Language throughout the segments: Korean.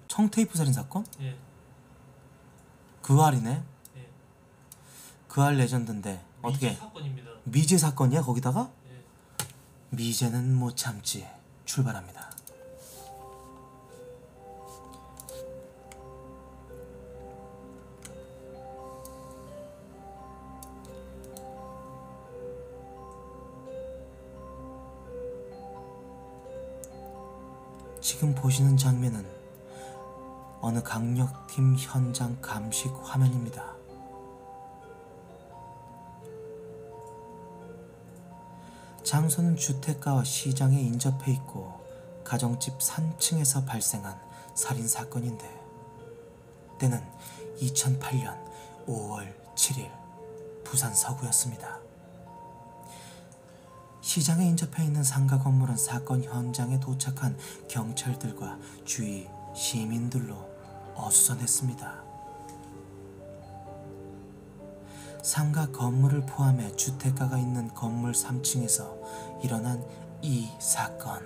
청테이프 살인 사건? 예. 그 알이네. 예. 그 알 레전드인데 어떻게? 미제 사건입니다. 미제 사건이야 거기다가? 예. 미제는 못 참지. 출발합니다. 지금 보시는 장면은 어느 강력팀 현장 감식 화면입니다. 장소는 주택가와 시장에 인접해 있고 가정집 3층에서 발생한 살인사건인데 때는 2008년 5월 7일 부산 서구였습니다. 시장에 인접해 있는 상가 건물은 사건 현장에 도착한 경찰들과 주위 시민들로 어수선했습니다. 상가 건물을 포함해 주택가가 있는 건물 3층에서 일어난 이 사건.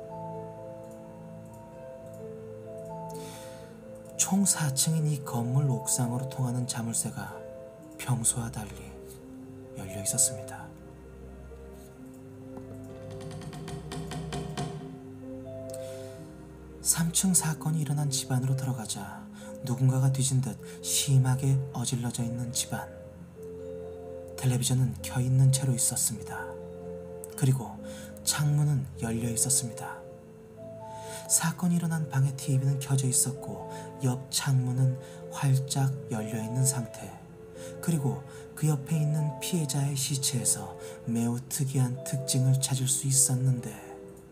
총 4층인 이 건물 옥상으로 통하는 자물쇠가 평소와 달리 열려 있었습니다. (3층) 사건이 일어난 집안으로 들어가자 누군가가 뒤진 듯 심하게 어질러져 있는 집안. 텔레비전은 켜있는 채로 있었습니다. 그리고 창문은 열려 있었습니다. 사건이 일어난 방의 TV는 켜져 있었고 옆 창문은 활짝 열려 있는 상태. 그리고 그 옆에 있는 피해자의 시체에서 매우 특이한 특징을 찾을 수 있었는데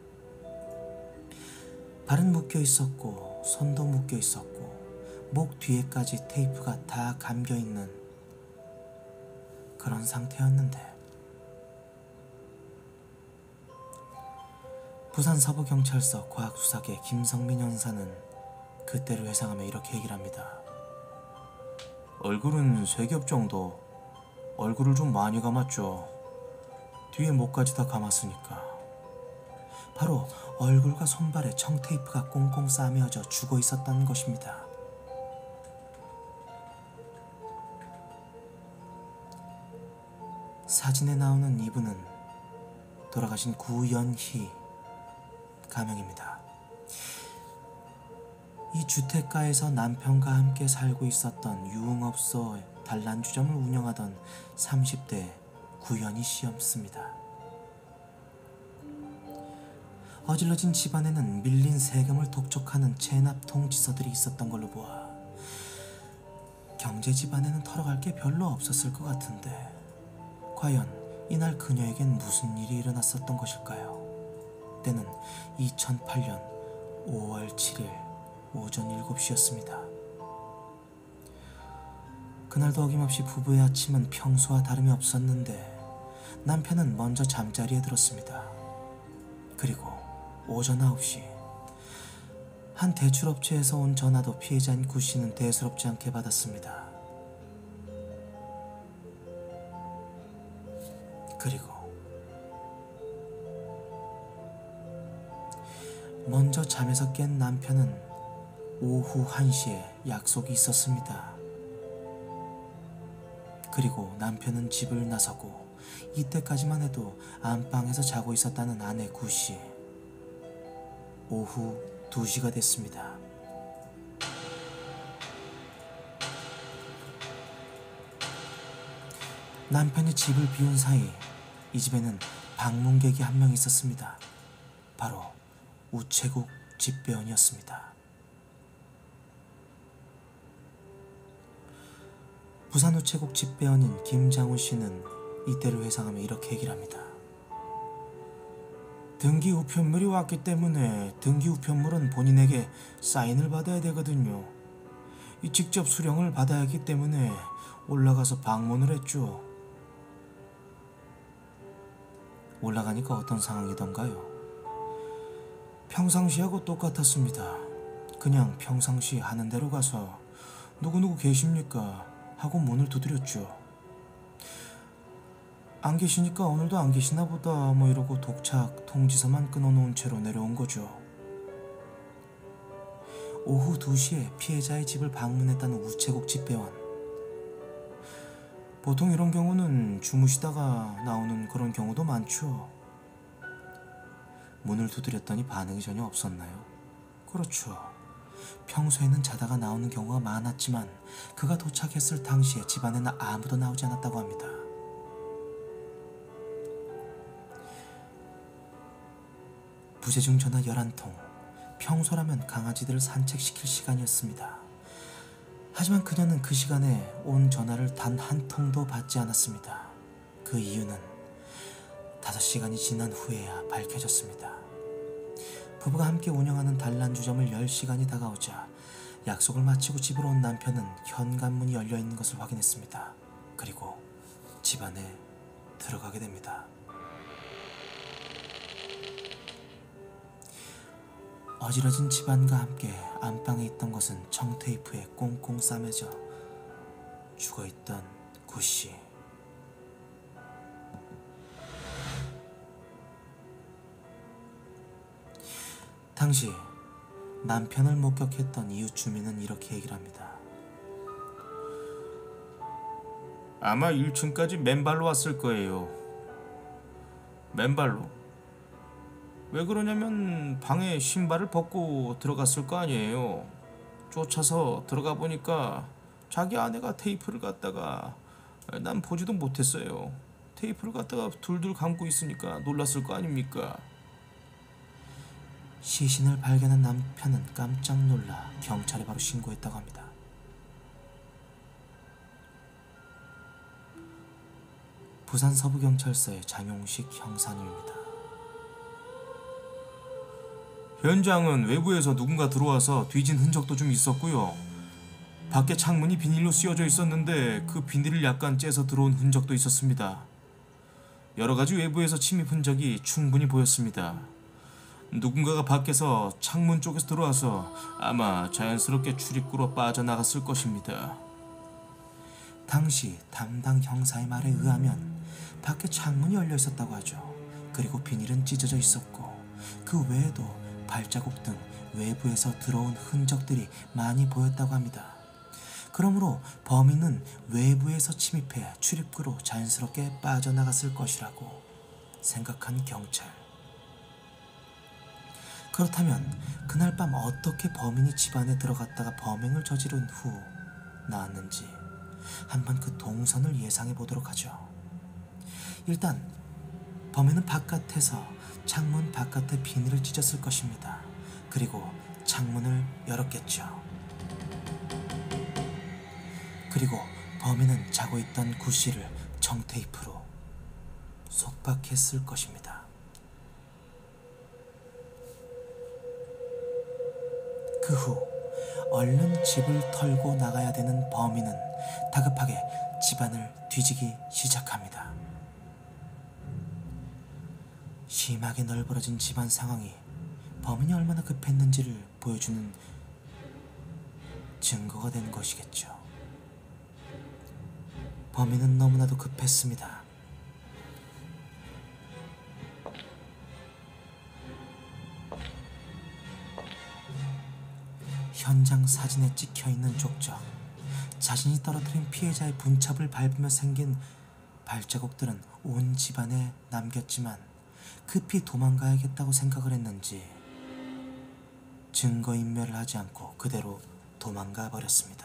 발은 묶여 있었고 손도 묶여 있었고 목 뒤에까지 테이프가 다 감겨 있는 그런 상태였는데 부산 서부경찰서 과학수사계 김성민 형사는 그때를 회상하며 이렇게 얘기를 합니다. 얼굴은 3겹 정도. 얼굴을 좀 많이 감았죠. 뒤에 목까지 다 감았으니까. 바로 얼굴과 손발에 청테이프가 꽁꽁 싸매어져 죽어 있었다는 것입니다. 사진에 나오는 이분은 돌아가신 구연희 가명입니다. 이 주택가에서 남편과 함께 살고 있었던 유흥업소 단란주점을 운영하던 30대 구연희 씨였습니다. 어질러진 집안에는 밀린 세금을 독촉하는 체납 통지서들이 있었던 걸로 보아 경제 집안에는 털어갈 게 별로 없었을 것 같은데 과연 이날 그녀에겐 무슨 일이 일어났었던 것일까요? 때는 2008년 5월 7일 오전 7시였습니다. 그날도 어김없이 부부의 아침은 평소와 다름이 없었는데 남편은 먼저 잠자리에 들었습니다. 그리고 오전 9시 한 대출업체에서 온 전화도 피해자인 구씨는 대수롭지 않게 받았습니다. 그리고 먼저 잠에서 깬 남편은 오후 1시에 약속이 있었습니다. 그리고 남편은 집을 나서고 이때까지만 해도 안방에서 자고 있었다는 아내 구씨. 오후 2시가 됐습니다. 남편이 집을 비운 사이 이 집에는 방문객이 한 명 있었습니다. 바로 우체국 집배원이었습니다. 부산 우체국 집배원인 김장훈 씨는 이때를 회상하며 이렇게 얘기를 합니다. 등기 우편물이 왔기 때문에 등기 우편물은 본인에게 사인을 받아야 되거든요. 직접 수령을 받아야 하기 때문에 올라가서 방문을 했죠. 올라가니까 어떤 상황이던가요? 평상시하고 똑같았습니다. 그냥 평상시 하는 대로 가서 누구누구 계십니까? 하고 문을 두드렸죠. 안 계시니까 오늘도 안 계시나 보다 뭐 이러고 독착 통지서만 끊어놓은 채로 내려온 거죠. 오후 2시에 피해자의 집을 방문했다는 우체국 집배원. 보통 이런 경우는 주무시다가 나오는 그런 경우도 많죠. 문을 두드렸더니 반응이 전혀 없었나요? 그렇죠. 평소에는 자다가 나오는 경우가 많았지만 그가 도착했을 당시에 집안에는 아무도 나오지 않았다고 합니다. 부재중 전화 11통. 평소라면 강아지들을 산책시킬 시간이었습니다. 하지만 그녀는 그 시간에 온 전화를 단 한 통도 받지 않았습니다. 그 이유는 5시간이 지난 후에야 밝혀졌습니다. 부부가 함께 운영하는 단란주점을 10시간이 다가오자 약속을 마치고 집으로 온 남편은 현관문이 열려있는 것을 확인했습니다. 그리고 집 안에 들어가게 됩니다. 어지러진 집안과 함께 안방에 있던 것은 청테이프에 꽁꽁 싸매져 죽어있던 구씨. 당시 남편을 목격했던 이웃 주민은 이렇게 얘기를 합니다. 아마 1층까지 맨발로 왔을 거예요. 맨발로. 왜 그러냐면 방에 신발을 벗고 들어갔을 거 아니에요. 쫓아서 들어가 보니까 자기 아내가 테이프를 갖다가, 난 보지도 못했어요. 테이프를 갖다가 둘둘 감고 있으니까 놀랐을 거 아닙니까? 시신을 발견한 남편은 깜짝 놀라 경찰에 바로 신고했다고 합니다. 부산 서부경찰서의 장용식 형사님입니다. 현장은 외부에서 누군가 들어와서 뒤진 흔적도 좀 있었고요. 밖에 창문이 비닐로 씌워져 있었는데 그 비닐을 약간 째서 들어온 흔적도 있었습니다. 여러 가지 외부에서 침입 흔적이 충분히 보였습니다. 누군가가 밖에서 창문 쪽에서 들어와서 아마 자연스럽게 출입구로 빠져나갔을 것입니다. 당시 담당 형사의 말에 의하면 밖에 창문이 열려 있었다고 하죠. 그리고 비닐은 찢어져 있었고 그 외에도 발자국 등 외부에서 들어온 흔적들이 많이 보였다고 합니다. 그러므로 범인은 외부에서 침입해 출입구로 자연스럽게 빠져나갔을 것이라고 생각한 경찰. 그렇다면 그날 밤 어떻게 범인이 집안에 들어갔다가 범행을 저지른 후 나왔는지 한번 그 동선을 예상해 보도록 하죠. 일단 범인은 바깥에서 창문 바깥에 비닐을 찢었을 것입니다. 그리고 창문을 열었겠죠. 그리고 범인은 자고 있던 구씨를 청테이프로 속박했을 것입니다. 그 후 얼른 집을 털고 나가야 되는 범인은 다급하게 집안을 뒤지기 시작합니다. 심하게 널브러진 집안 상황이 범인이 얼마나 급했는지를 보여주는 증거가 된 것이겠죠. 범인은 너무나도 급했습니다. 현장 사진에 찍혀있는 족적, 자신이 떨어뜨린 피해자의 분첩을 밟으며 생긴 발자국들은 온 집안에 남겼지만 급히 도망가야겠다고 생각을 했는지 증거인멸을 하지 않고 그대로 도망가 버렸습니다.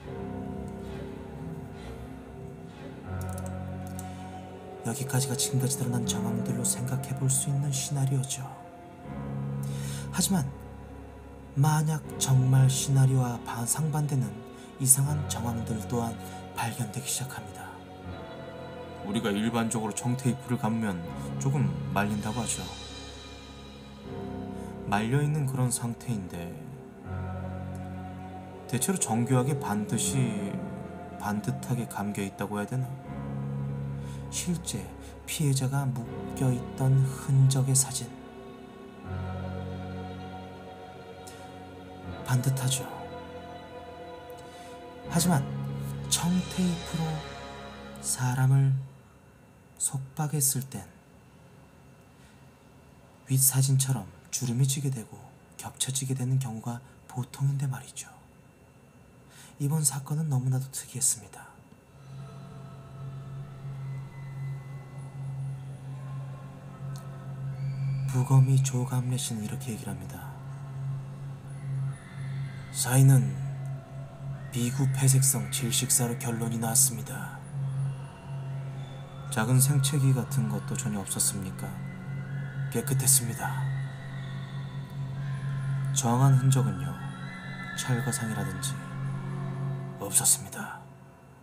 여기까지가 지금까지 드러난 정황들로 생각해 볼 수 있는 시나리오죠. 하지만 만약 정말 시나리오와 상반되는 이상한 정황들 또한 발견되기 시작합니다. 우리가 일반적으로 청테이프를 감으면 조금 말린다고 하죠. 말려있는 그런 상태인데 대체로 정교하게 반듯하게 감겨있다고 해야 되나? 실제 피해자가 묶여있던 흔적의 사진, 반듯하죠. 하지만 청테이프로 사람을 속박했을 땐 윗사진처럼 주름이 지게 되고 겹쳐지게 되는 경우가 보통인데 말이죠. 이번 사건은 너무나도 특이했습니다. 부검이 조감래 씨는 이렇게 얘기를 합니다. 사인은 비구폐색성 질식사로 결론이 나왔습니다. 작은 생채기 같은 것도 전혀 없었습니까? 깨끗했습니다. 정한 흔적은요, 철거상이라든지 없었습니다.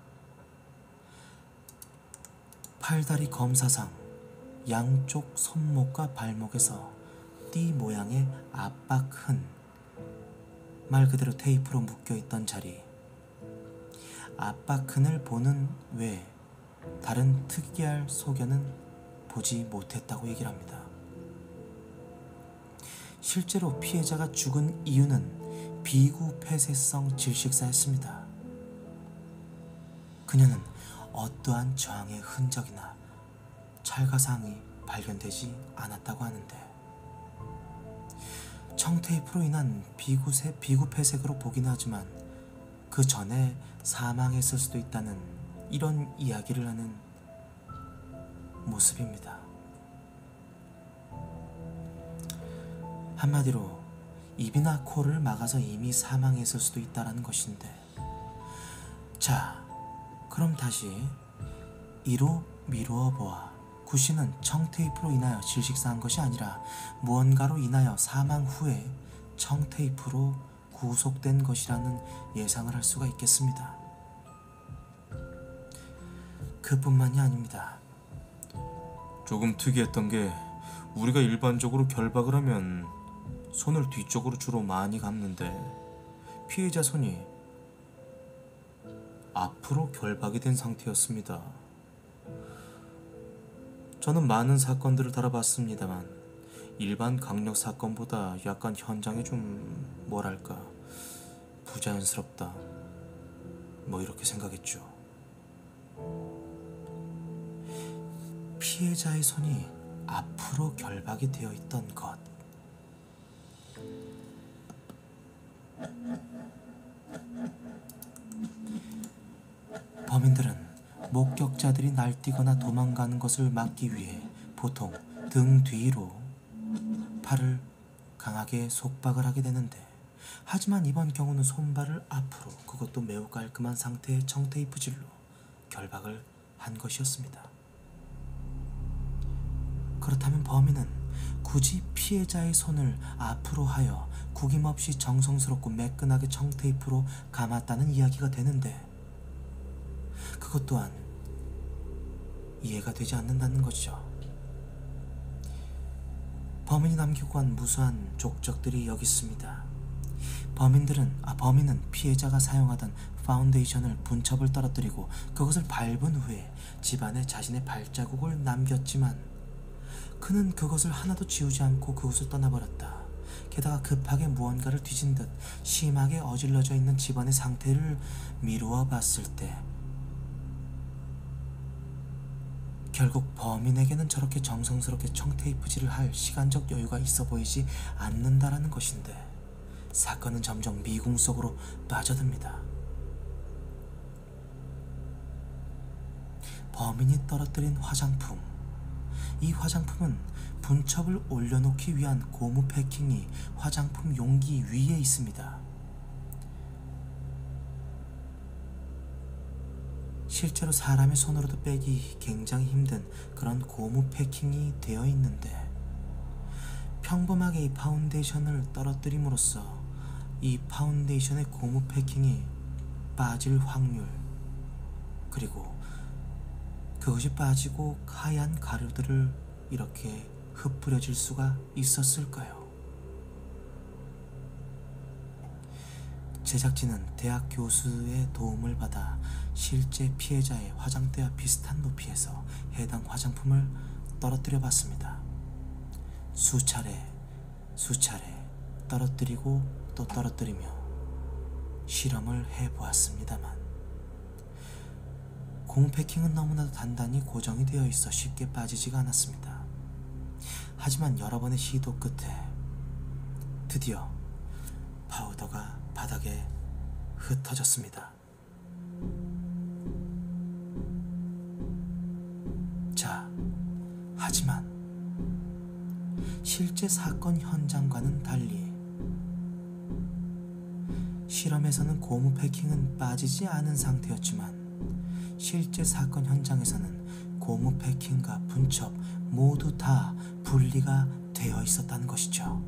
팔다리 검사상 양쪽 손목과 발목에서 띠 모양의 압박흔, 말 그대로 테이프로 묶여있던 자리, 압박흔을 보는 외에 다른 특이할 소견은 보지 못했다고 얘기를 합니다. 실제로 피해자가 죽은 이유는 비구폐쇄성 질식사였습니다. 그녀는 어떠한 저항의 흔적이나 찰가상이 발견되지 않았다고 하는데, 청테이프로 인한 비구폐색으로 보긴 하지만 그 전에 사망했을 수도 있다는 이런 이야기를 하는 모습입니다. 한마디로 입이나 코를 막아서 이미 사망했을 수도 있다는 것인데, 자, 그럼 다시 이로 미루어 보아 구씨는 청테이프로 인하여 질식사한 것이 아니라 무언가로 인하여 사망 후에 청테이프로 구속된 것이라는 예상을 할 수가 있겠습니다. 그뿐만이 아닙니다. 조금 특이했던 게, 우리가 일반적으로 결박을 하면 손을 뒤쪽으로 주로 많이 감는데 피해자 손이 앞으로 결박이 된 상태였습니다. 저는 많은 사건들을 다뤄봤습니다만 일반 강력 사건보다 약간 현장이 좀 뭐랄까 부자연스럽다, 뭐 이렇게 생각했죠. 피해자의 손이 앞으로 결박이 되어 있던 것, 범인들은 목격자들이 날뛰거나 도망가는 것을 막기 위해 보통 등 뒤로 팔을 강하게 속박을 하게 되는데, 하지만 이번 경우는 손발을 앞으로, 그것도 매우 깔끔한 상태의 청테이프질로 결박을 한 것이었습니다. 그렇다면 범인은 굳이 피해자의 손을 앞으로 하여 구김없이 정성스럽고 매끈하게 청테이프로 감았다는 이야기가 되는데, 그것 또한 이해가 되지 않는다는 것이죠. 범인이 남기고 간 무수한 족적들이 여기 있습니다. 범인은 피해자가 사용하던 파운데이션을 분첩을 떨어뜨리고 그것을 밟은 후에 집안에 자신의 발자국을 남겼지만, 그는 그것을 하나도 지우지 않고 그곳을 떠나버렸다. 게다가 급하게 무언가를 뒤진 듯 심하게 어질러져 있는 집안의 상태를 미루어 봤을 때, 결국 범인에게는 저렇게 정성스럽게 청테이프질을 할 시간적 여유가 있어 보이지 않는다라는 것인데, 사건은 점점 미궁 속으로 빠져듭니다. 범인이 떨어뜨린 화장품, 이 화장품은 분첩을 올려놓기 위한 고무 패킹이 화장품 용기 위에 있습니다. 실제로 사람의 손으로도 빼기 굉장히 힘든 그런 고무 패킹이 되어 있는데, 평범하게 이 파운데이션을 떨어뜨림으로써 이 파운데이션의 고무 패킹이 빠질 확률, 그리고 그것이 빠지고 하얀 가루들을 이렇게 흩뿌려질 수가 있었을까요? 제작진은 대학 교수의 도움을 받아 실제 피해자의 화장대와 비슷한 높이에서 해당 화장품을 떨어뜨려 봤습니다. 수차례 떨어뜨리고 또 떨어뜨리며 실험을 해보았습니다만, 고무 패킹은 너무나도 단단히 고정이 되어 있어 쉽게 빠지지가 않았습니다. 하지만 여러 번의 시도 끝에 드디어 파우더가 바닥에 흩어졌습니다. 자, 하지만 실제 사건 현장과는 달리 실험에서는 고무 패킹은 빠지지 않은 상태였지만 실제 사건 현장에서는 고무 패킹과 분첩 모두 다 분리가 되어 있었다는 것이죠.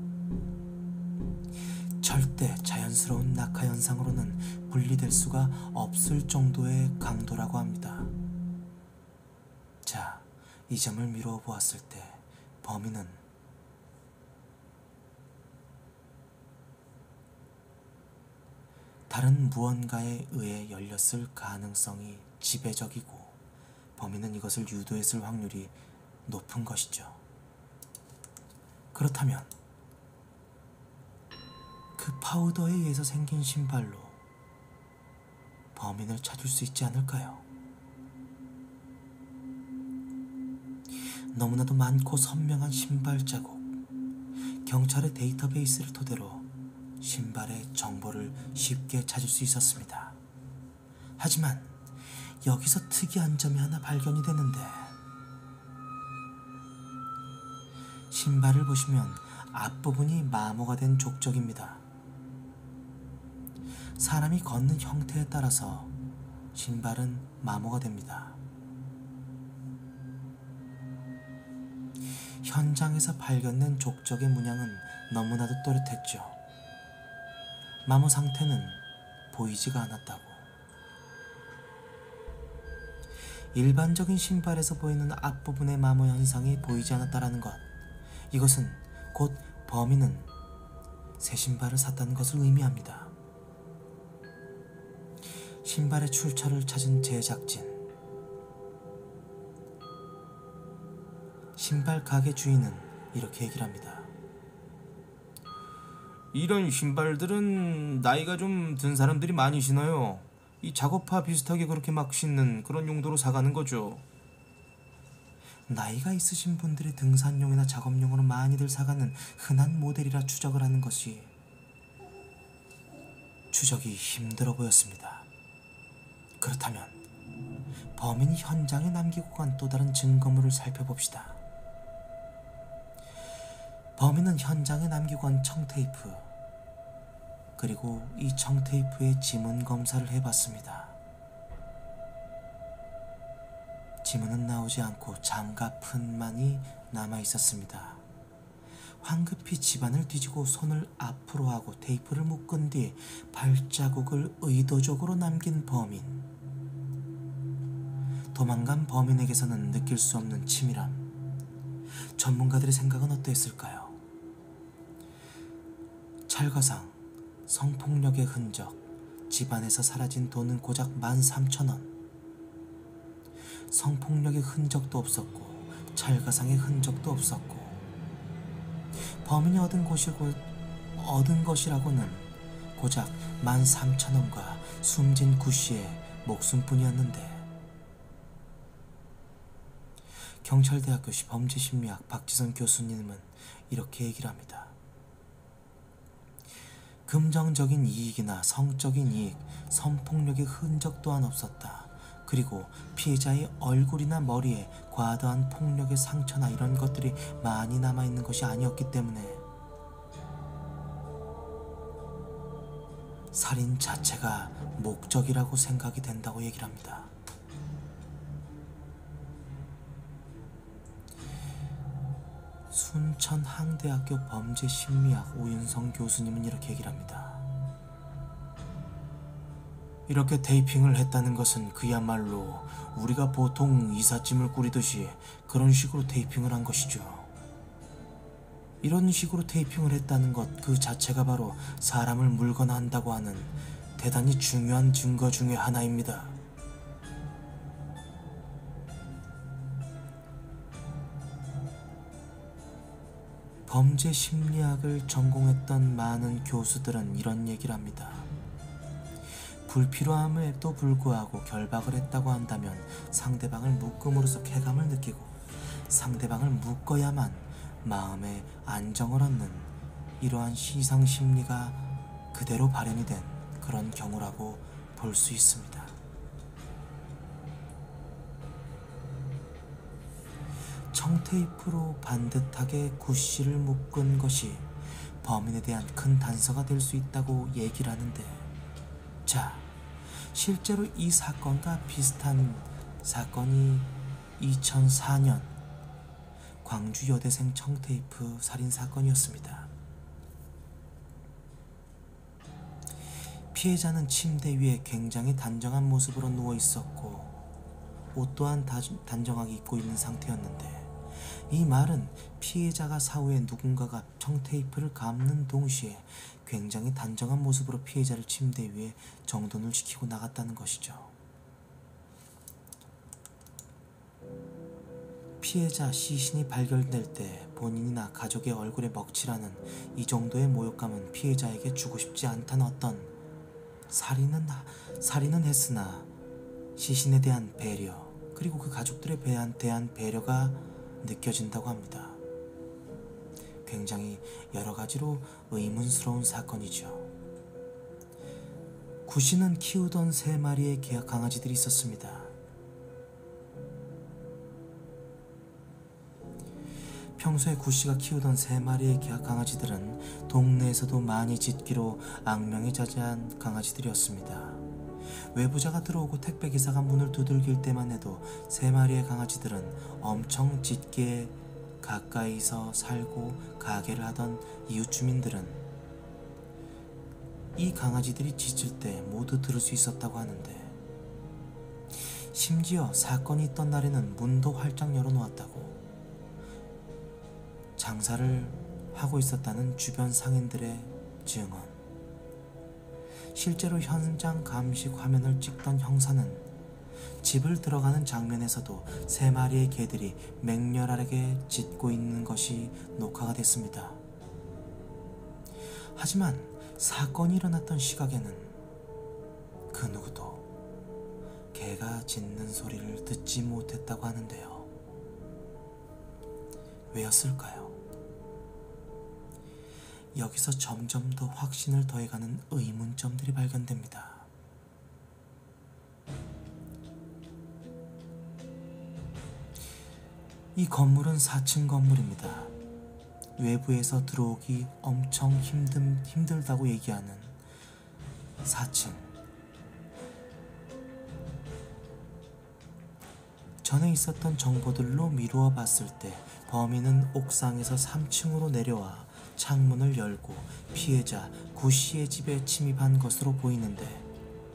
절대 자연스러운 낙하 현상으로는 분리될 수가 없을 정도의 강도라고 합니다. 자, 이 점을 미루어 보았을 때 범인은 다른 무언가에 의해 열렸을 가능성이 지배적이고 범인은 이것을 유도했을 확률이 높은 것이죠. 그렇다면 그 파우더에 의해서 생긴 신발로 범인을 찾을 수 있지 않을까요? 너무나도 많고 선명한 신발 자국, 경찰의 데이터베이스를 토대로 신발의 정보를 쉽게 찾을 수 있었습니다. 하지만 여기서 특이한 점이 하나 발견이 되는데, 신발을 보시면 앞부분이 마모가 된 족적입니다. 사람이 걷는 형태에 따라서 신발은 마모가 됩니다. 현장에서 발견된 족적의 문양은 너무나도 또렷했죠. 마모 상태는 보이지가 않았다고. 일반적인 신발에서 보이는 앞부분의 마모 현상이 보이지 않았다는 것, 이것은 곧 범인은 새 신발을 샀다는 것을 의미합니다. 신발의 출처를 찾은 제작진, 신발 가게 주인은 이렇게 얘기를 합니다. 이런 신발들은 나이가 좀 든 사람들이 많이 신어요. 이 작업화 비슷하게 그렇게 막 신는 그런 용도로 사가는 거죠. 나이가 있으신 분들이 등산용이나 작업용으로 많이들 사가는 흔한 모델이라 추적을 하는 것이 추적이 힘들어 보였습니다. 그렇다면 범인이 현장에 남기고 간 또 다른 증거물을 살펴봅시다. 범인은 현장에 남기고 간 청테이프, 그리고 이 청테이프의 지문 검사를 해봤습니다. 지문은 나오지 않고 장갑흔만이 남아 있었습니다. 황급히 집안을 뒤지고 손을 앞으로 하고 테이프를 묶은 뒤 발자국을 의도적으로 남긴 범인. 도망간 범인에게서는 느낄 수 없는 치밀함. 전문가들의 생각은 어떠했을까요? 찰과상, 성폭력의 흔적, 집안에서 사라진 돈은 고작 13,000원. 성폭력의 흔적도 없었고 찰과상의 흔적도 없었고 범인이 얻은 것이라고는 고작 13,000원과 숨진 구씨의 목숨뿐이었는데, 경찰대학교 범죄심리학 박지선 교수님은 이렇게 얘기를 합니다. 금전적인 이익이나 성적인 이익, 성폭력의 흔적 또한 없었다. 그리고 피해자의 얼굴이나 머리에 과도한 폭력의 상처나 이런 것들이 많이 남아있는 것이 아니었기 때문에 살인 자체가 목적이라고 생각이 된다고 얘기를 합니다. 순천항대학교 범죄심리학 오윤성 교수님은 이렇게 얘기를 합니다. 이렇게 테이핑을 했다는 것은 그야말로 우리가 보통 이삿짐을 꾸리듯이 그런 식으로 테이핑을 한 것이죠. 이런 식으로 테이핑을 했다는 것 그 자체가 바로 사람을 물거나 한다고 하는 대단히 중요한 증거 중의 하나입니다. 범죄 심리학을 전공했던 많은 교수들은 이런 얘기를 합니다. 불필요함에도 불구하고 결박을 했다고 한다면 상대방을 묶음으로써 쾌감을 느끼고 상대방을 묶어야만 마음의 안정을 얻는 이러한 시상심리가 그대로 발현이 된 그런 경우라고 볼 수 있습니다. 청테이프로 반듯하게 구씨를 묶은 것이 범인에 대한 큰 단서가 될 수 있다고 얘기를 하는데, 자, 실제로 이 사건과 비슷한 사건이 2004년 광주 여대생 청테이프 살인 사건이었습니다. 피해자는 침대 위에 굉장히 단정한 모습으로 누워 있었고 옷 또한 단정하게 입고 있는 상태였는데, 이 말은 피해자가 사후에 누군가가 청테이프를 감는 동시에 굉장히 단정한 모습으로 피해자를 침대 위에 정돈을 시키고 나갔다는 것이죠. 피해자 시신이 발견될 때 본인이나 가족의 얼굴에 먹칠하는 이 정도의 모욕감은 피해자에게 주고 싶지 않다는 어떤 살인은 했으나 시신에 대한 배려, 그리고 그 가족들에 대한 배려가 느껴진다고 합니다. 굉장히 여러 가지로 의문스러운 사건이죠. 구씨는 키우던 3마리의 강아지들이 있었습니다. 평소에 구씨가 키우던 3마리의 강아지들은 동네에서도 많이 짖기로 악명이 자자한 강아지들이었습니다. 외부자가 들어오고 택배기사가 문을 두들길 때만 해도 3마리의 강아지들은 엄청 짖게 가까이서 살고 가게를 하던 이웃 주민들은 이 강아지들이 짖을 때 모두 들을 수 있었다고 하는데, 심지어 사건이 있던 날에는 문도 활짝 열어놓았다고 장사를 하고 있었다는 주변 상인들의 증언. 실제로 현장 감식 화면을 찍던 형사는 집을 들어가는 장면에서도 3마리의 개들이 맹렬하게 짖고 있는 것이 녹화가 됐습니다. 하지만 사건이 일어났던 시각에는 그 누구도 개가 짖는 소리를 듣지 못했다고 하는데요. 왜였을까요? 여기서 점점 더 확신을 더해가는 의문점들이 발견됩니다. 이 건물은 4층 건물입니다. 외부에서 들어오기 엄청 힘들다고 얘기하는 4층. 전에 있었던 정보들로 미루어 봤을 때 범인은 옥상에서 3층으로 내려와 창문을 열고 피해자 구씨의 집에 침입한 것으로 보이는데,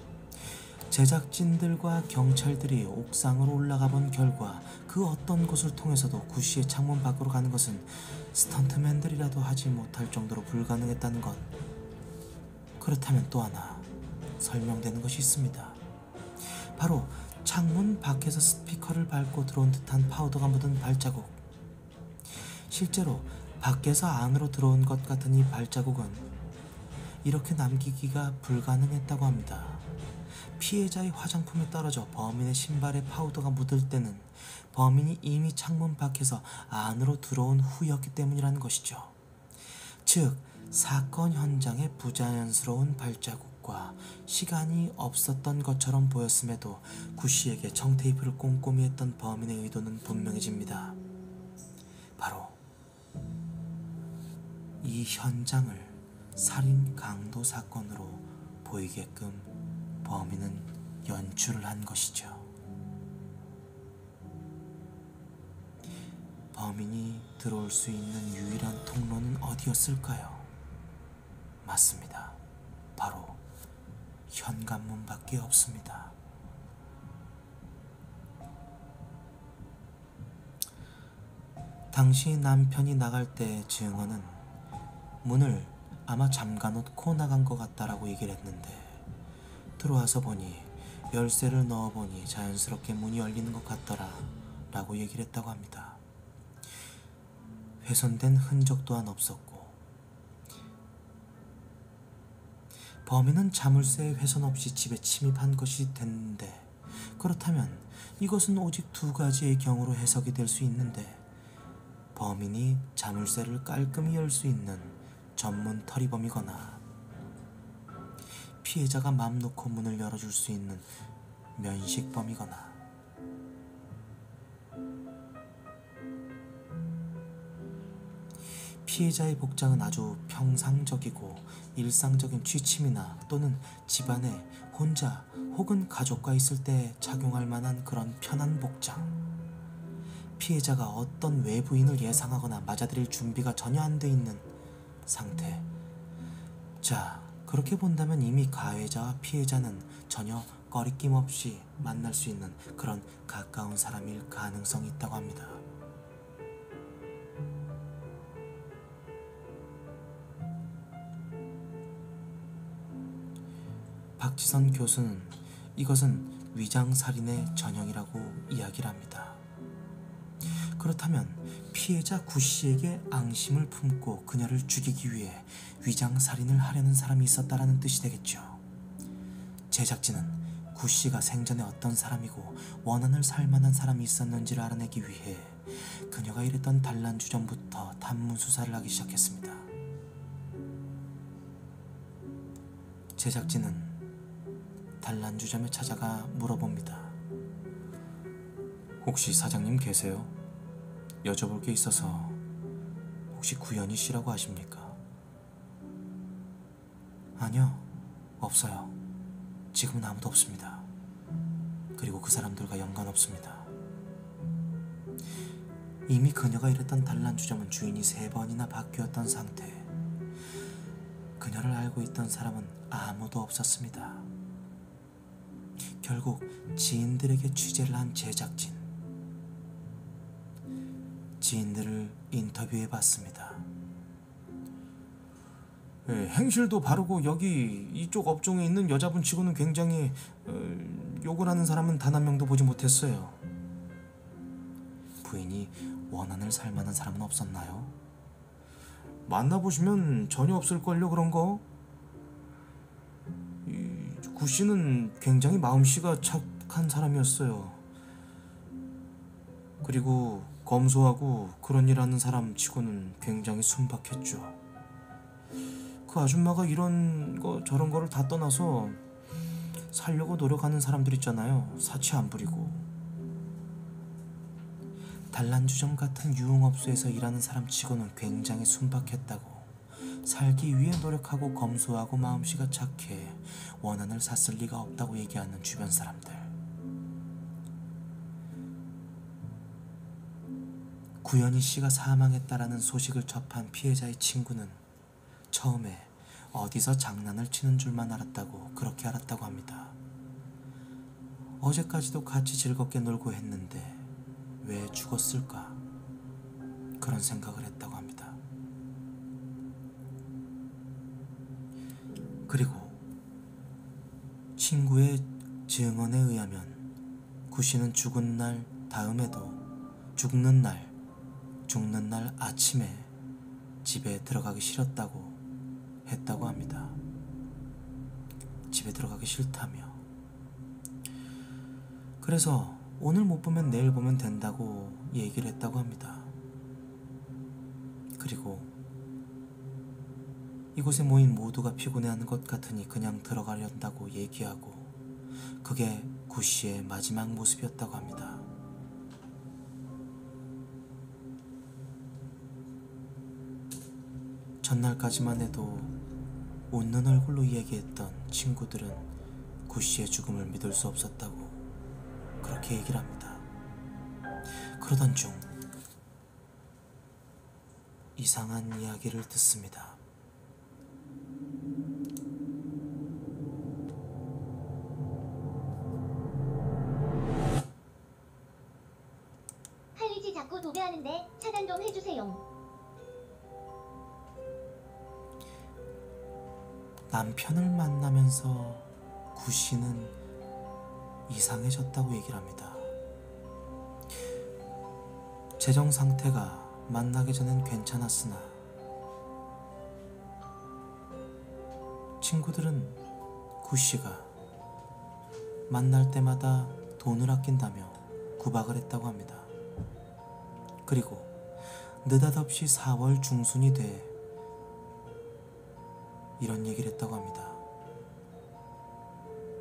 제작진들과 경찰들이 옥상으로 올라가 본 결과 그 어떤 곳을 통해서도 구씨의 창문 밖으로 가는 것은 스턴트맨들이라도 하지 못할 정도로 불가능했다는 것. 그렇다면 또 하나 설명되는 것이 있습니다. 바로 창문 밖에서 스피커를 밟고 들어온 듯한 파우더가 묻은 발자국. 실제로 밖에서 안으로 들어온 것 같은 이 발자국은 이렇게 남기기가 불가능했다고 합니다. 피해자의 화장품이 떨어져 범인의 신발에 파우더가 묻을 때는 범인이 이미 창문 밖에서 안으로 들어온 후였기 때문이라는 것이죠. 즉, 사건 현장에 부자연스러운 발자국과 시간이 없었던 것처럼 보였음에도 구씨에게 청테이프를 꼼꼼히 했던 범인의 의도는 분명해집니다. 바로 이 현장을 살인 강도 사건으로 보이게끔 범인은 연출을 한 것이죠. 범인이 들어올 수 있는 유일한 통로는 어디였을까요? 맞습니다. 바로 현관문밖에 없습니다. 당시 남편이 나갈 때 증언은 문을 아마 잠가놓고 나간 것 같다라고 얘기를 했는데, 들어와서 보니 열쇠를 넣어보니 자연스럽게 문이 열리는 것 같더라 라고 얘기를 했다고 합니다. 훼손된 흔적 또한 없었고, 범인은 자물쇠 훼손 없이 집에 침입한 것이 됐는데, 그렇다면 이것은 오직 2가지의 경우로 해석이 될 수 있는데, 범인이 자물쇠를 깔끔히 열 수 있는 전문 터리범이거나 피해자가 맘 놓고 문을 열어줄 수 있는 면식범이거나 피해자의 복장은 아주 평상적이고 일상적인 취침이나 또는 집안에 혼자 혹은 가족과 있을 때 착용할 만한 그런 편한 복장. 피해자가 어떤 외부인을 예상하거나 맞아들일 준비가 전혀 안 돼 있는 상태. 자, 그렇게 본다면 이미 가해자와 피해자는 전혀 꺼리낌 없이 만날 수 있는 그런 가까운 사람일 가능성이 있다고 합니다. 박지선 교수는 이것은 위장살인의 전형이라고 이야기를 합니다. 그렇다면 피해자 구씨에게 앙심을 품고 그녀를 죽이기 위해 위장살인을 하려는 사람이 있었다라는 뜻이 되겠죠. 제작진은 구씨가 생전에 어떤 사람이고 원한을 살 만한 사람이 있었는지를 알아내기 위해 그녀가 일했던 단란주 전부터 단문 수사를 하기 시작했습니다. 제작진은 단란주점에 찾아가 물어봅니다. 혹시 사장님 계세요? 여쭤볼 게 있어서 혹시 구현희 씨라고 아십니까? 아니요, 없어요. 지금은 아무도 없습니다. 그리고 그 사람들과 연관 없습니다. 이미 그녀가 일했던 단란주점은 주인이 3번이나 바뀌었던 상태. 그녀를 알고 있던 사람은 아무도 없었습니다. 결국 지인들에게 취재를 한 제작진. 지인들을 인터뷰해봤습니다. 행실도 바르고 여기 이쪽 업종에 있는 여자분 치고는 굉장히 욕을 하는 사람은 단 한 명도 보지 못했어요. 부인이 원한을 살 만한 사람은 없었나요? 만나보시면 전혀 없을걸요 그런 거? 구씨는 굉장히 마음씨가 착한 사람이었어요. 그리고 검소하고 그런 일 하는 사람 치고는 굉장히 순박했죠. 그 아줌마가 이런 거 저런 거를 다 떠나서 살려고 노력하는 사람들 있잖아요. 사치 안 부리고. 단란주점 같은 유흥업소에서 일하는 사람 치고는 굉장히 순박했다고. 살기 위해 노력하고 검소하고 마음씨가 착해 원한을 샀을 리가 없다고 얘기하는 주변 사람들. 구현희 씨가 사망했다라는 소식을 접한 피해자의 친구는 처음에 어디서 장난을 치는 줄만 알았다고 그렇게 알았다고 합니다. 어제까지도 같이 즐겁게 놀고 했는데 왜 죽었을까? 그런 생각을 했다고 합니다. 그리고 친구의 증언에 의하면 구씨는 죽은 날 다음에도 죽는 날 아침에 집에 들어가기 싫었다고 했다고 합니다. 집에 들어가기 싫다며. 그래서 오늘 못 보면 내일 보면 된다고 얘기를 했다고 합니다. 그리고 이곳에 모인 모두가 피곤해하는 것 같으니 그냥 들어가려다고 얘기하고 그게 구씨의 마지막 모습이었다고 합니다. 전날까지만 해도 웃는 얼굴로 이야기했던 친구들은 구씨의 죽음을 믿을 수 없었다고 그렇게 얘기를 합니다. 그러던 중 이상한 이야기를 듣습니다. 할리지 자꾸 도배하는데 차단 좀 해주세요. 남편을 만나면서 구씨는 이상해졌다고 얘기를 합니다. 재정 상태가 만나기 전엔 괜찮았으나 친구들은 구씨가 만날 때마다 돈을 아낀다며 구박을 했다고 합니다. 그리고 느닷없이 4월 중순이 돼 이런 얘기를 했다고 합니다.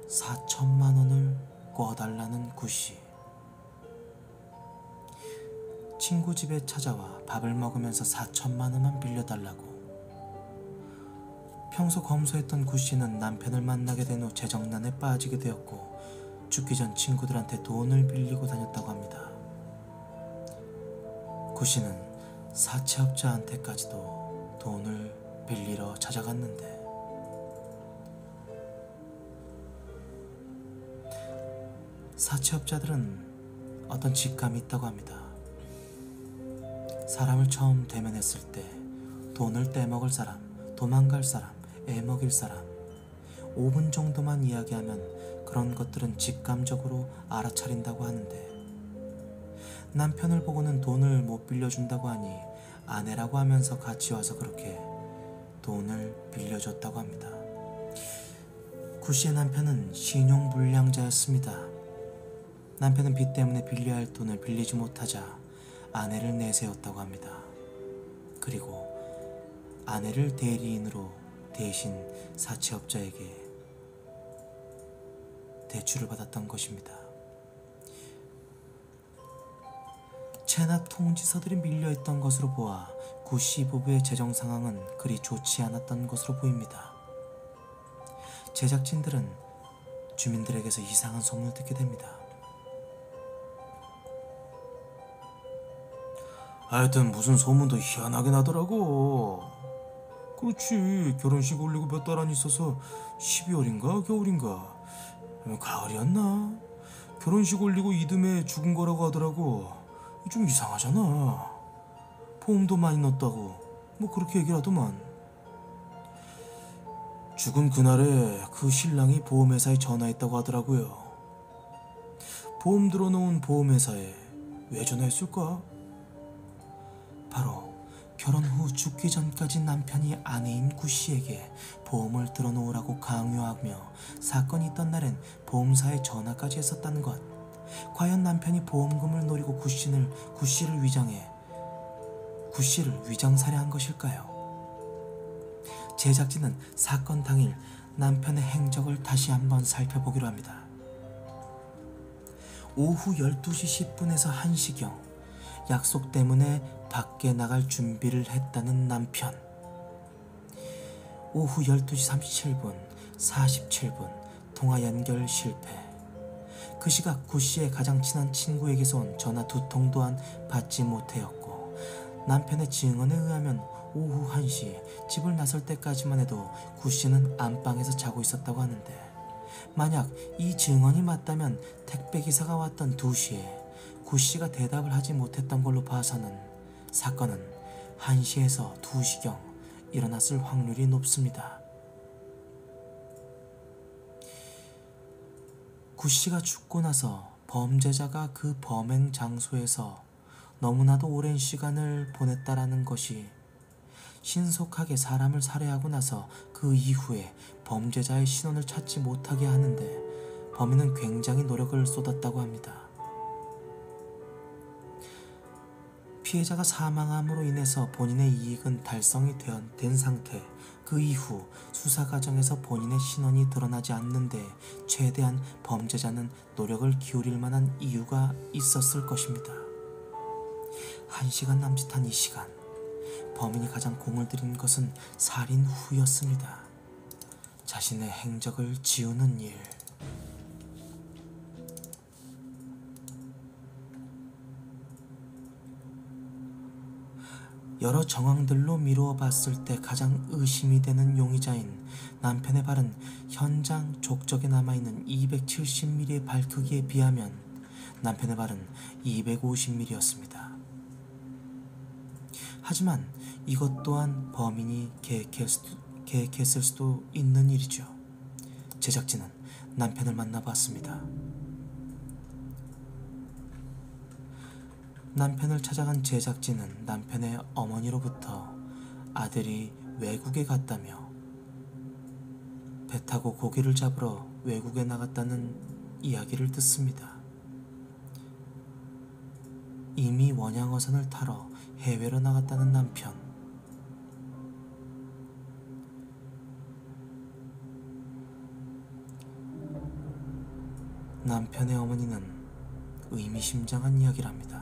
4천만 원을 꿔달라는 구씨. 친구 집에 찾아와 밥을 먹으면서 4천만 원만 빌려달라고. 평소 검소했던 구씨는 남편을 만나게 된 후 재정난에 빠지게 되었고 죽기 전 친구들한테 돈을 빌리고 다녔다고 합니다. 구씨는 사채업자한테까지도 돈을 빌리러 찾아갔는데 사채업자들은 어떤 직감이 있다고 합니다. 사람을 처음 대면했을 때 돈을 떼먹을 사람, 도망갈 사람, 애먹일 사람 5분 정도만 이야기하면 그런 것들은 직감적으로 알아차린다고 하는데 남편을 보고는 돈을 못 빌려준다고 하니 아내라고 하면서 같이 와서 그렇게 돈을 빌려줬다고 합니다. 구씨의 남편은 신용불량자였습니다. 남편은 빚 때문에 빌려야 할 돈을 빌리지 못하자 아내를 내세웠다고 합니다. 그리고 아내를 대리인으로 대신 사채업자에게 대출을 받았던 것입니다. 체납 통지서들이 밀려있던 것으로 보아 구씨 부부의 재정 상황은 그리 좋지 않았던 것으로 보입니다. 제작진들은 주민들에게서 이상한 소문을 듣게 됩니다. 하여튼 무슨 소문도 희한하게 나더라고. 그렇지, 결혼식 올리고 몇 달 안 있어서 12월인가 겨울인가 가을이었나? 결혼식 올리고 이듬해 죽은 거라고 하더라고. 좀 이상하잖아. 보험도 많이 넣었다고 뭐 그렇게 얘기를 하더만. 죽은 그날에 그 신랑이 보험회사에 전화했다고 하더라고요. 보험 들어놓은 보험회사에 왜 전화했을까? 바로 결혼 후 죽기 전까지 남편이 아내인 구씨에게 보험을 들어놓으라고 강요하며 사건이 있던 날엔 보험사에 전화까지 했었다는 것. 과연 남편이 보험금을 노리고 구씨를 위장살해한 것일까요? 제작진은 사건 당일 남편의 행적을 다시 한번 살펴보기로 합니다. 오후 12시 10분에서 1시경 약속 때문에 밖에 나갈 준비를 했다는 남편. 오후 12시 37분, 47분 통화 연결 실패. 그 시각 구씨의 가장 친한 친구에게서 온 전화 2통 또한 받지 못하였고 남편의 증언에 의하면 오후 1시 집을 나설 때까지만 해도 구씨는 안방에서 자고 있었다고 하는데 만약 이 증언이 맞다면 택배기사가 왔던 2시에 구씨가 대답을 하지 못했던 걸로 봐서는 사건은 1시에서 2시경 일어났을 확률이 높습니다. 구씨가 죽고 나서 범죄자가 그 범행 장소에서 너무나도 오랜 시간을 보냈다라는 것이 신속하게 사람을 살해하고 나서 그 이후에 범죄자의 신원을 찾지 못하게 하는데 범인은 굉장히 노력을 쏟았다고 합니다. 피해자가 사망함으로 인해서 본인의 이익은 달성이 된 상태, 그 이후 수사 과정에서 본인의 신원이 드러나지 않는데 최대한 범죄자는 노력을 기울일 만한 이유가 있었을 것입니다. 1시간 남짓한 이 시간, 범인이 가장 공을 들인 것은 살인 후였습니다. 자신의 행적을 지우는 일. 여러 정황들로 미루어 봤을 때 가장 의심이 되는 용의자인 남편의 발은 현장 족적에 남아있는 270mm의 발 크기에 비하면 남편의 발은 250mm였습니다. 하지만 이것 또한 범인이 계획했을 수도 있는 일이죠. 제작진은 남편을 만나봤습니다. 남편을 찾아간 제작진은 남편의 어머니로부터 아들이 외국에 갔다며 배 타고 고기를 잡으러 외국에 나갔다는 이야기를 듣습니다. 이미 원양어선을 타러 해외로 나갔다는 남편. 남편의 어머니는 의미심장한 이야기를 합니다.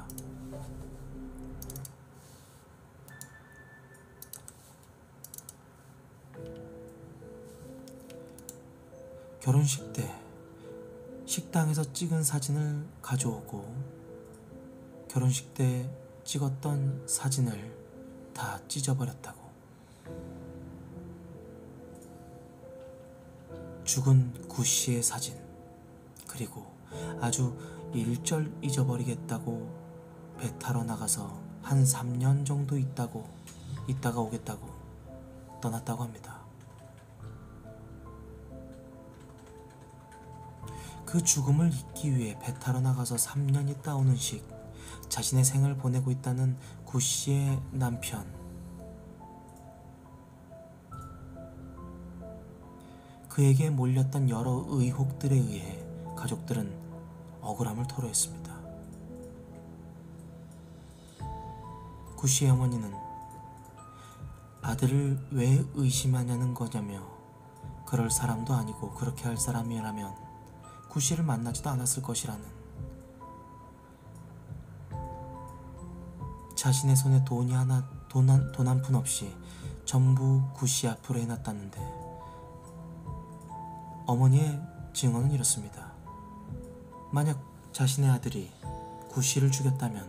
결혼식 때 식당에서 찍은 사진을 가져오고 결혼식 때 찍었던 사진을 다 찢어버렸다고. 죽은 구씨의 사진, 그리고 아주 일절 잊어버리겠다고 배 타러 나가서 한 3년 정도 있다가 오겠다고 떠났다고 합니다. 그 죽음을 잊기 위해 배 타러 나가서 3년 있다 오는 식 자신의 생을 보내고 있다는 구씨의 남편. 그에게 몰렸던 여러 의혹들에 의해 가족들은 억울함을 토로했습니다. 구씨의 어머니는 아들을 왜 의심하냐는 거냐며 그럴 사람도 아니고 그렇게 할 사람이라면 구씨를 만나지도 않았을 것이라는, 자신의 손에 돈 한 푼 없이 전부 구씨 앞으로 해놨다는데 어머니의 증언은 이렇습니다. 만약 자신의 아들이 구씨를 죽였다면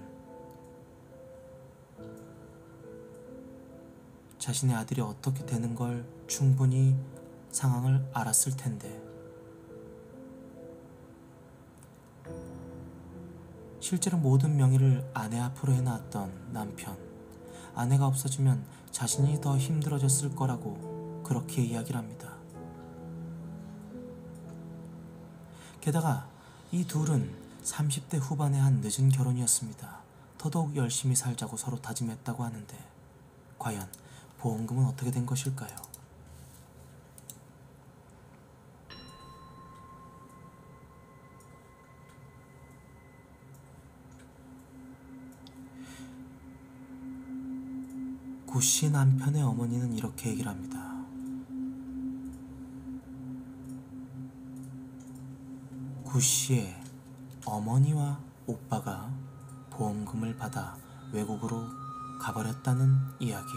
자신의 아들이 어떻게 되는 걸 충분히 상황을 알았을 텐데 실제로 모든 명의를 아내 앞으로 해놨던 남편. 아내가 없어지면 자신이 더 힘들어졌을 거라고 그렇게 이야기를 합니다. 게다가 이 둘은 30대 후반의 한 늦은 결혼이었습니다. 더더욱 열심히 살자고 서로 다짐했다고 하는데 과연 보험금은 어떻게 된 것일까요? 구씨 남편의 어머니는 이렇게 얘기를 합니다. 구씨의 어머니와 오빠가 보험금을 받아 외국으로 가버렸다는 이야기.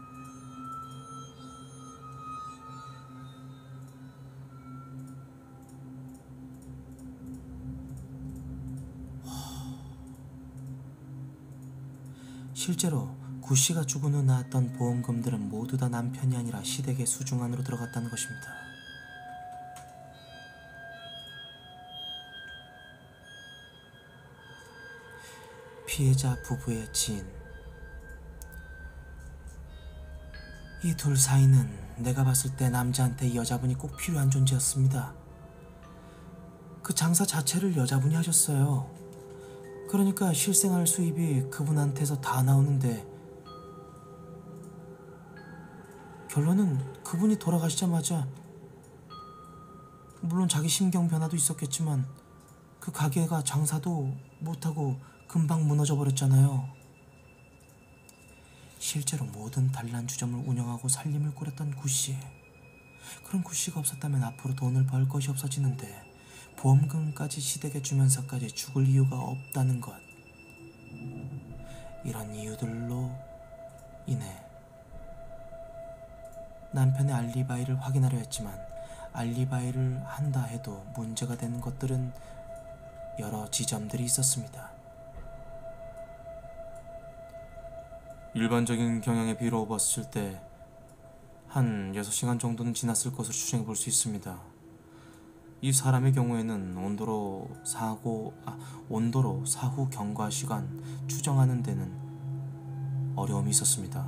실제로 구씨가 죽은 후 나왔던 보험금들은 모두 다 남편이 아니라 시댁의 수중 안으로 들어갔다는 것입니다. 피해자 부부의 지인. 이 둘 사이는 내가 봤을 때 남자한테 이 여자분이 꼭 필요한 존재였습니다. 그 장사 자체를 여자분이 하셨어요. 그러니까 실생활 수입이 그분한테서 다 나오는데 결론은 그분이 돌아가시자마자 물론 자기 심경 변화도 있었겠지만 그 가게가 장사도 못하고 금방 무너져 버렸잖아요. 실제로 모든 단란주점을 운영하고 살림을 꾸렸던 구씨. 그런 구씨가 없었다면 앞으로 돈을 벌 것이 없어지는데 보험금까지 시댁에 주면서까지 죽을 이유가 없다는 것. 이런 이유들로 인해 남편의 알리바이를 확인하려 했지만 알리바이를 한다 해도 문제가 되는 것들은 여러 지점들이 있었습니다. 일반적인 경영의 비로 봤을 때 한 6시간 정도는 지났을 것으로 추정해 볼 수 있습니다. 이 사람의 경우에는 온도로 사후 경과 시간 추정하는 데는 어려움이 있었습니다.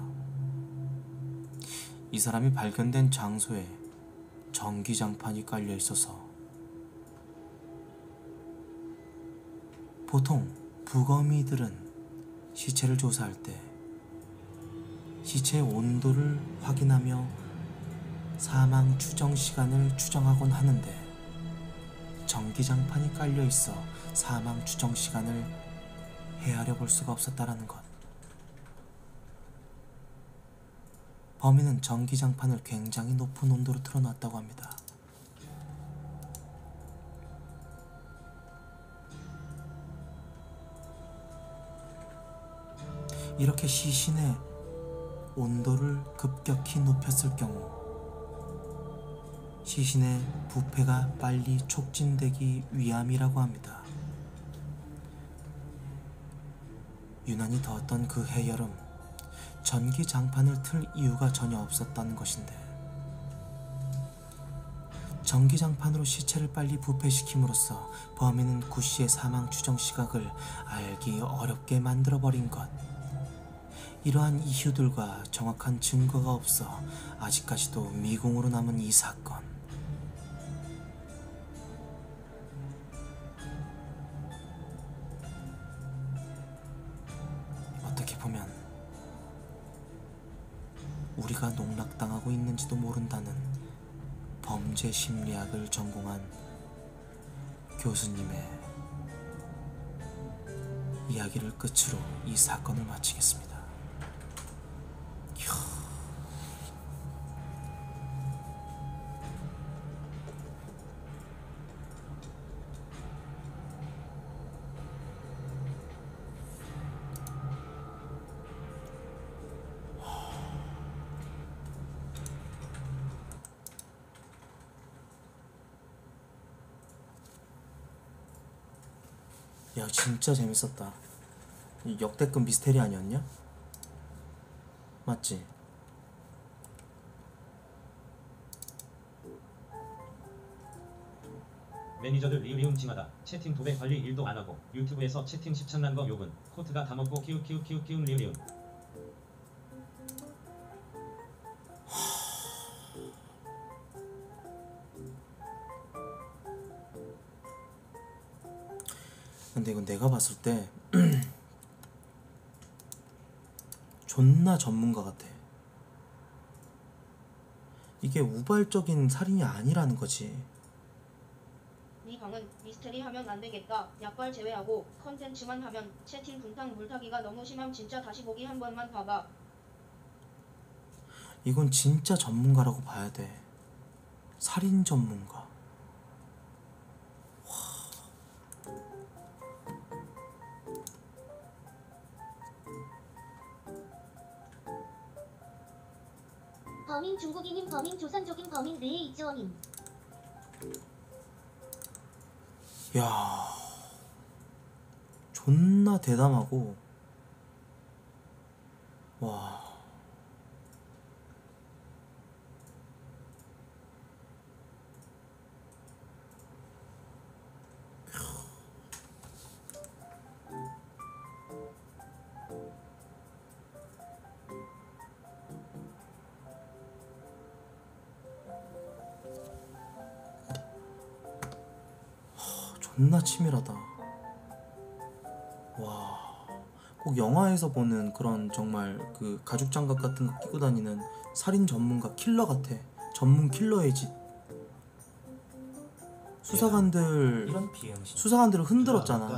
이 사람이 발견된 장소에 전기장판이 깔려 있어서 보통 부검이들은 시체를 조사할 때 시체의 온도를 확인하며 사망 추정 시간을 추정하곤 하는데 전기장판이 깔려 있어 사망 추정 시간을 헤아려 볼 수가 없었다라는 것. 범인은 전기장판을 굉장히 높은 온도로 틀어놨다고 합니다. 이렇게 시신의 온도를 급격히 높였을 경우 시신의 부패가 빨리 촉진되기 위함이라고 합니다. 유난히 더웠던 그 해여름, 전기장판을 틀 이유가 전혀 없었다는 것인데, 전기장판으로 시체를 빨리 부패시킴으로써 범인은 구씨의 사망 추정 시각을 알기 어렵게 만들어버린 것. 이러한 이유들과 정확한 증거가 없어 아직까지도 미궁으로 남은 이 사건. 어떻게 보면 우리가 농락당하고 있는지도 모른다는 범죄 심리학을 전공한 교수님의 이야기를 끝으로 이 사건을 마치겠습니다. 야, 진짜 재밌었다. 이 역대급 미스테리 아니었냐? 맞지? 매니저들 리우리움 징하다. 채팅 도배 관리 일도 안 하고 유튜브에서 채팅 10천만 거 욕은 코트가 다 먹고 키우 리우리움. 근데 이건 내가 봤을 때 존나 전문가 같아. 이게 우발적인 살인이 아니라는 거지. 네 방은 미스테리 하면 안 되겠다. 약발 제외하고 컨텐츠만 하면 채팅 분탕 물타기가 너무 심함. 진짜 다시 보기 한 번만 봐봐. 이건 진짜 전문가라고 봐야 돼. 살인 전문가. 범인 중국인임, 범인 조선족임, 범인 뇌의 이지원임. 야, 존나 대담하고, 와. 존나 치밀하다. 와, 꼭 영화에서 보는 그런 정말 그 가죽 장갑 같은 거 끼고 다니는 살인 전문가 킬러 같아. 전문 킬러의 집. 수사관들을 흔들었잖아.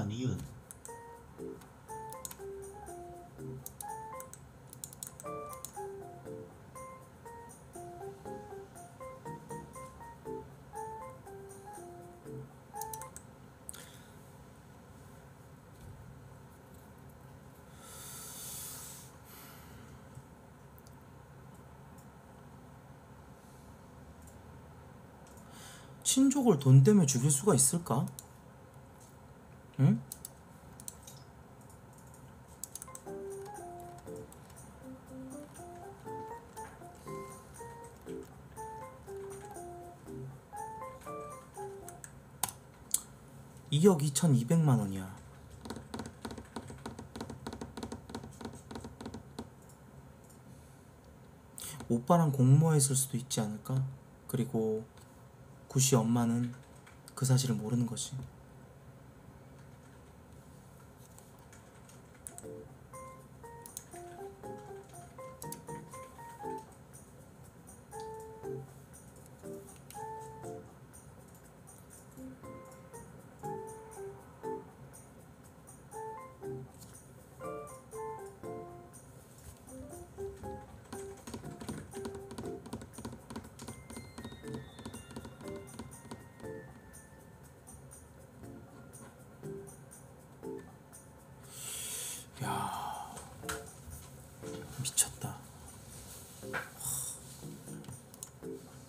친족을 돈 때문에 죽일 수가 있을까? 응? (2억 2,200만 원이야) 오빠랑 공모했을 수도 있지 않을까? 그리고 구씨 엄마는 그 사실을 모르는 거지.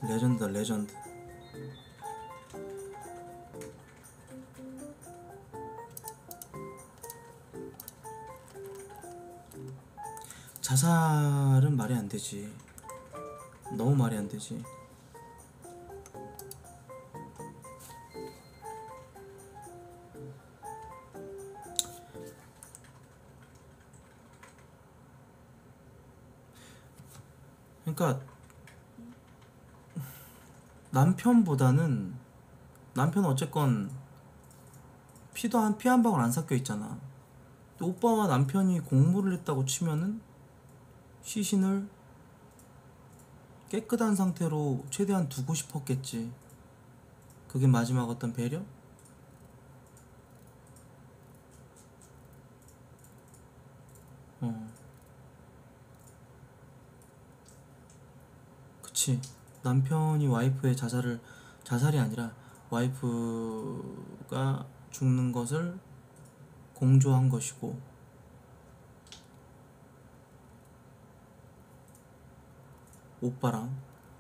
레전드다 레전드. 자살은 말이 안 되지. 너무 말이 안 되지. 그러니까 남편은 어쨌건 피 한 방울 안 섞여 있잖아. 또 오빠와 남편이 공모를 했다고 치면은 시신을 깨끗한 상태로 최대한 두고 싶었겠지. 그게 마지막 어떤 배려? 그치. 남편이 와이프의 자살이 아니라 와이프가 죽는 것을 공조한 것이고, 오빠랑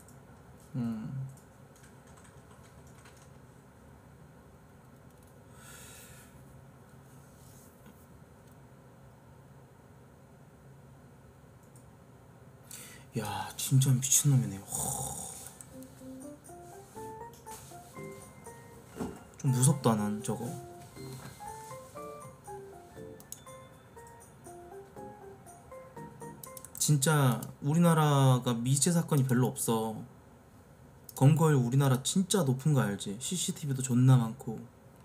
야 진짜 미친놈이네. 좀 무섭다 난 저거. 진짜 우리나라가 미제 사건이 별로 없어. 검거율 우리나라 진짜 높은 거 알지? CCTV도 존나 많고.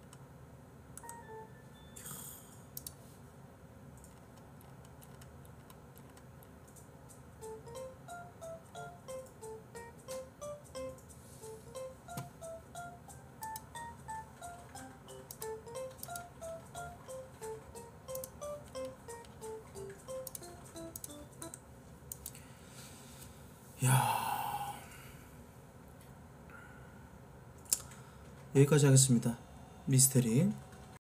야, 여기까지 하겠습니다. 미스테리.